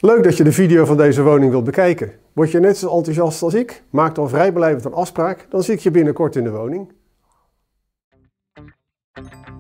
Leuk dat je de video van deze woning wilt bekijken. Word je net zo enthousiast als ik? Maak dan vrijblijvend een afspraak, dan zie ik je binnenkort in de woning.